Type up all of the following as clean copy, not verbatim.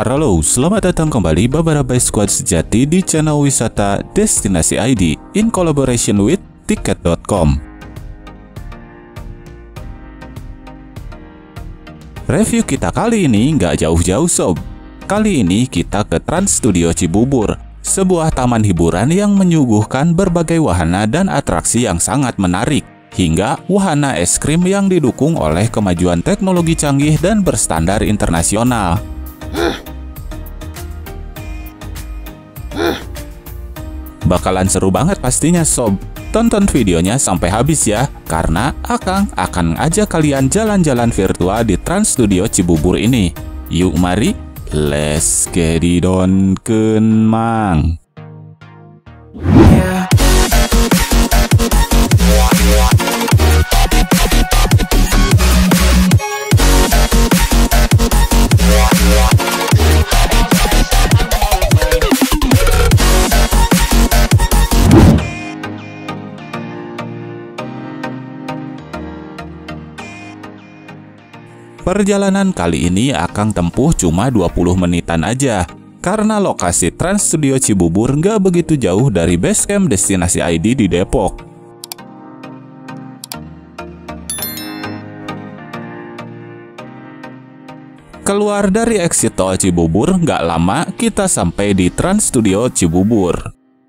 Halo, selamat datang kembali beberapa squad sejati di channel wisata Destinasi ID in collaboration with Tiket.com. Review kita kali ini nggak jauh-jauh sob. Kali ini kita ke Trans Studio Cibubur, sebuah taman hiburan yang menyuguhkan berbagai wahana dan atraksi yang sangat menarik, hingga wahana es krim yang didukung oleh kemajuan teknologi canggih dan berstandar internasional. Bakalan seru banget pastinya sob. Tonton videonya sampai habis ya, karena Akang akan ajak kalian jalan-jalan virtual di Trans Studio Cibubur ini. Yuk mari, let's get it on mang. Perjalanan kali ini Akang tempuh cuma 20 menitan aja, karena lokasi Trans Studio Cibubur nggak begitu jauh dari basecamp Destinasi ID di Depok. Keluar dari exit tol Cibubur, nggak lama kita sampai di Trans Studio Cibubur.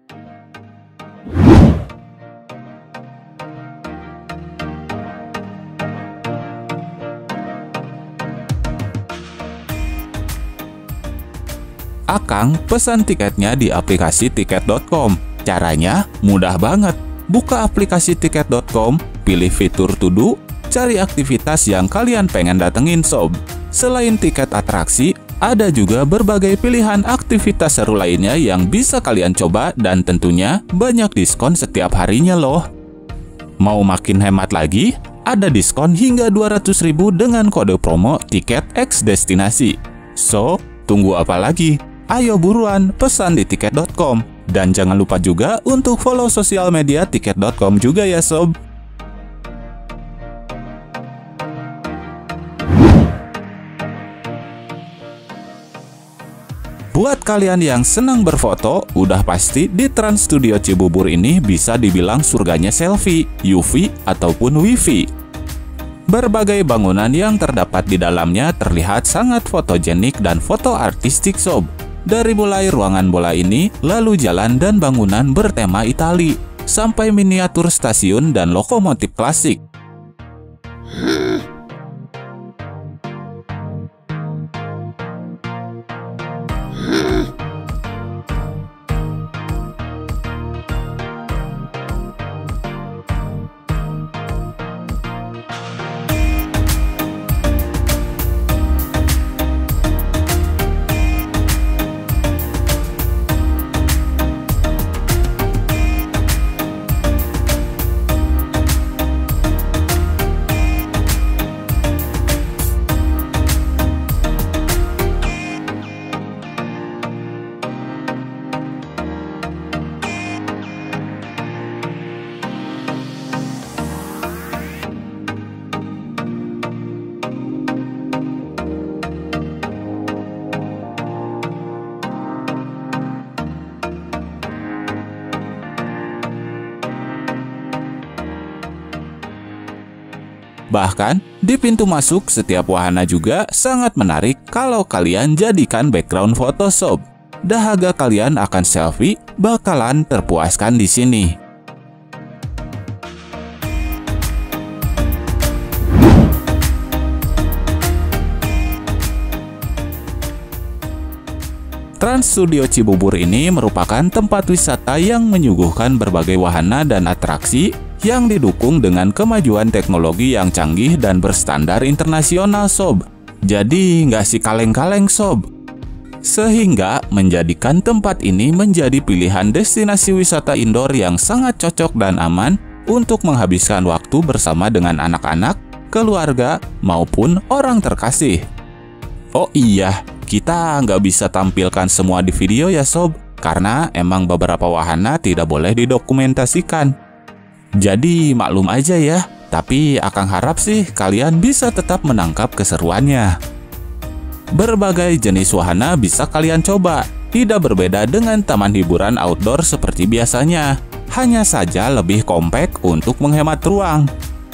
Akang pesan tiketnya di aplikasi Tiket.com. Caranya mudah banget. Buka aplikasi Tiket.com, pilih fitur to do, cari aktivitas yang kalian pengen datengin sob. Selain tiket atraksi, ada juga berbagai pilihan aktivitas seru lainnya yang bisa kalian coba dan tentunya banyak diskon setiap harinya loh. Mau makin hemat lagi? Ada diskon hingga 200.000 dengan kode promo Tiket X Destinasi. So, tunggu apa lagi? Ayo buruan pesan di Tiket.com. Dan jangan lupa juga untuk follow sosial media Tiket.com juga ya sob. Buat kalian yang senang berfoto, udah pasti di Trans Studio Cibubur ini bisa dibilang surganya selfie, UV, ataupun Wifi. Berbagai bangunan yang terdapat di dalamnya terlihat sangat fotogenik dan foto artistik sob. Dari mulai ruangan bola ini, lalu jalan dan bangunan bertema Itali, sampai miniatur stasiun dan lokomotif klasik. Bahkan, di pintu masuk setiap wahana juga sangat menarik kalau kalian jadikan background foto sob. Dahaga kalian akan selfie bakalan terpuaskan di sini. Trans Studio Cibubur ini merupakan tempat wisata yang menyuguhkan berbagai wahana dan atraksi yang didukung dengan kemajuan teknologi yang canggih dan berstandar internasional sob. Jadi nggak sih kaleng-kaleng sob. Sehingga menjadikan tempat ini menjadi pilihan destinasi wisata indoor yang sangat cocok dan aman untuk menghabiskan waktu bersama dengan anak-anak, keluarga, maupun orang terkasih. Oh iya, kita nggak bisa tampilkan semua di video ya sob, karena emang beberapa wahana tidak boleh didokumentasikan. Jadi maklum aja ya, tapi Akang harap sih kalian bisa tetap menangkap keseruannya. Berbagai jenis wahana bisa kalian coba, tidak berbeda dengan taman hiburan outdoor seperti biasanya, hanya saja lebih kompak untuk menghemat ruang.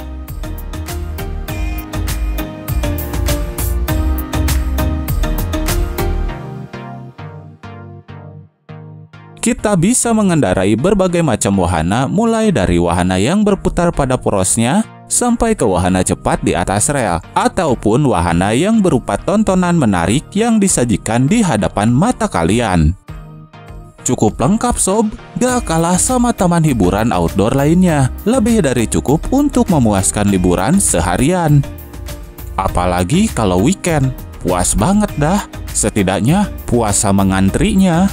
Kita bisa mengendarai berbagai macam wahana, mulai dari wahana yang berputar pada porosnya, sampai ke wahana cepat di atas rel, ataupun wahana yang berupa tontonan menarik yang disajikan di hadapan mata kalian. Cukup lengkap sob, gak kalah sama taman hiburan outdoor lainnya, lebih dari cukup untuk memuaskan liburan seharian. Apalagi kalau weekend, puas banget dah, setidaknya puasa mengantrinya.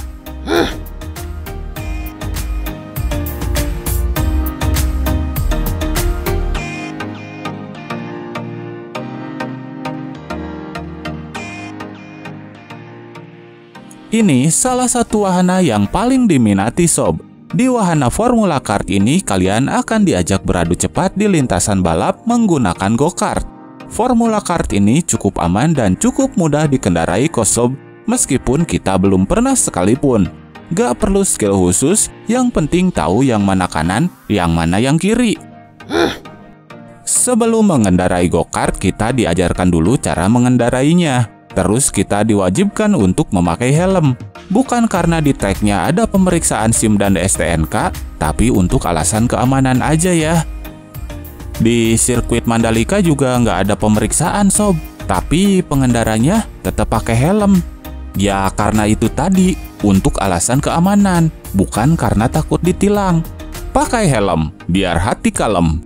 Ini salah satu wahana yang paling diminati sob. Di wahana Formula Kart ini kalian akan diajak beradu cepat di lintasan balap menggunakan go-kart. Formula Kart ini cukup aman dan cukup mudah dikendarai kok sob, meskipun kita belum pernah sekalipun. Gak perlu skill khusus, yang penting tahu yang mana kanan, yang mana yang kiri. Sebelum mengendarai go-kart, kita diajarkan dulu cara mengendarainya. Terus kita diwajibkan untuk memakai helm. Bukan karena di tracknya ada pemeriksaan SIM dan STNK, tapi untuk alasan keamanan aja ya. Di sirkuit Mandalika juga nggak ada pemeriksaan sob, tapi pengendaranya tetap pakai helm. Ya karena itu tadi, untuk alasan keamanan, bukan karena takut ditilang. Pakai helm, biar hati kalem.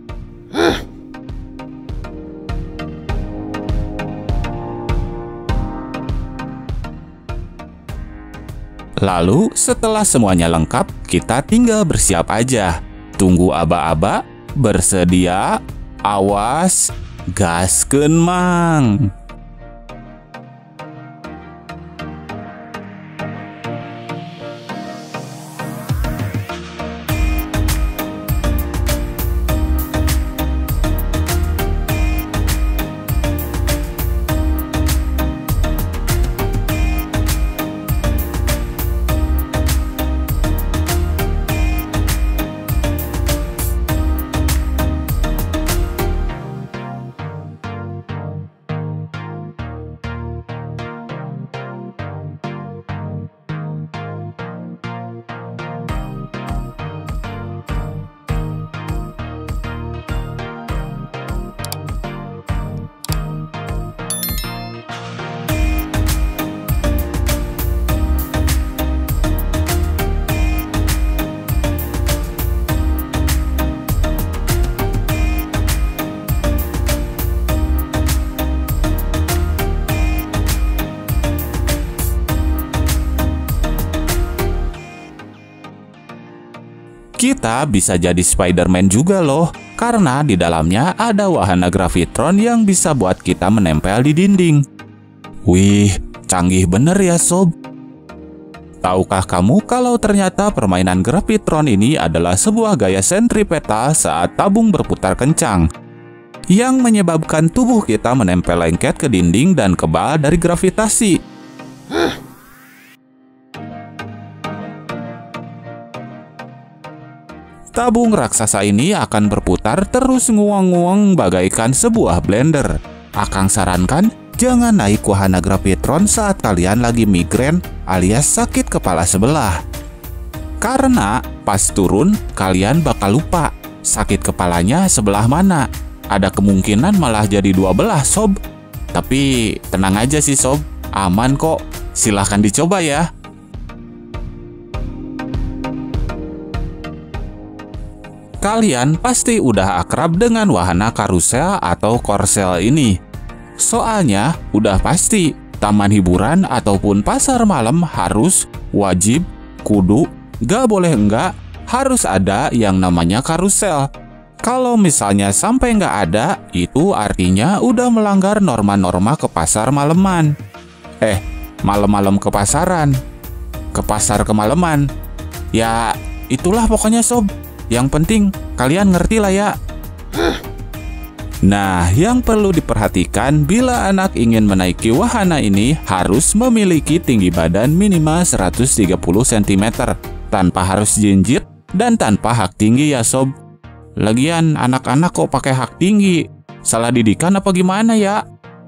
Lalu setelah semuanya lengkap, kita tinggal bersiap aja. Tunggu aba-aba, bersedia, awas, gaskeun mang. Kita bisa jadi Spider-Man juga loh, karena di dalamnya ada wahana Gravitron yang bisa buat kita menempel di dinding. Wih, canggih bener ya sob. Tahukah kamu kalau ternyata permainan Gravitron ini adalah sebuah gaya sentripeta saat tabung berputar kencang, yang menyebabkan tubuh kita menempel lengket ke dinding dan kebal dari gravitasi. Tabung raksasa ini akan berputar terus nguang-nguang bagaikan sebuah blender. Akang sarankan, jangan naik wahana Gravitron saat kalian lagi migrain alias sakit kepala sebelah. Karena pas turun, kalian bakal lupa sakit kepalanya sebelah mana. Ada kemungkinan malah jadi dua belah sob. Tapi tenang aja sih sob, aman kok. Silahkan dicoba ya. Kalian pasti udah akrab dengan wahana karusel atau korsel ini. Soalnya udah pasti taman hiburan ataupun pasar malam harus, wajib, kudu, gak boleh enggak, harus ada yang namanya karusel. Kalau misalnya sampai nggak ada, itu artinya udah melanggar norma-norma ke pasar maleman. Malam-malam ke pasaran. Ke pasar kemalaman. Ya, itulah pokoknya sob. Yang penting, kalian ngerti lah ya. Nah, yang perlu diperhatikan bila anak ingin menaiki wahana ini harus memiliki tinggi badan minimal 130 cm, tanpa harus jinjit dan tanpa hak tinggi ya sob. Lagian anak-anak kok pakai hak tinggi? Salah didikan apa gimana ya?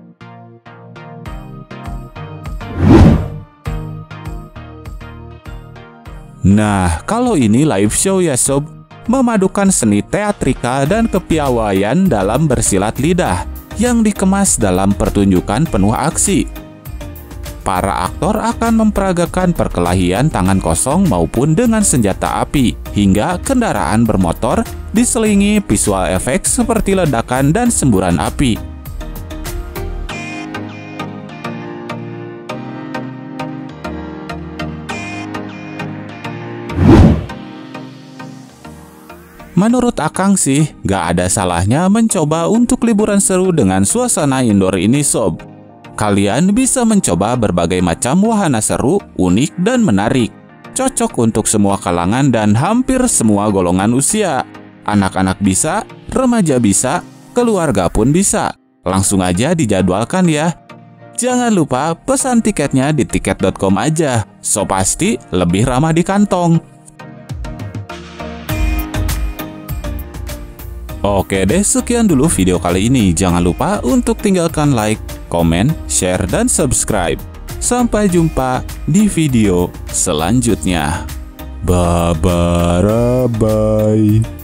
Nah, kalau ini live show ya sob, memadukan seni teatrika dan kepiawaian dalam bersilat lidah yang dikemas dalam pertunjukan penuh aksi. Para aktor akan memperagakan perkelahian tangan kosong maupun dengan senjata api, hingga kendaraan bermotor diselingi visual efek seperti ledakan dan semburan api. Menurut Akang sih, gak ada salahnya mencoba untuk liburan seru dengan suasana indoor ini sob. Kalian bisa mencoba berbagai macam wahana seru, unik, dan menarik. Cocok untuk semua kalangan dan hampir semua golongan usia. Anak-anak bisa, remaja bisa, keluarga pun bisa. Langsung aja dijadwalkan ya. Jangan lupa pesan tiketnya di tiket.com aja. So pasti lebih ramah di kantong. Oke deh, sekian dulu video kali ini. Jangan lupa untuk tinggalkan like, komen, share, dan subscribe. Sampai jumpa di video selanjutnya. Bye-bye.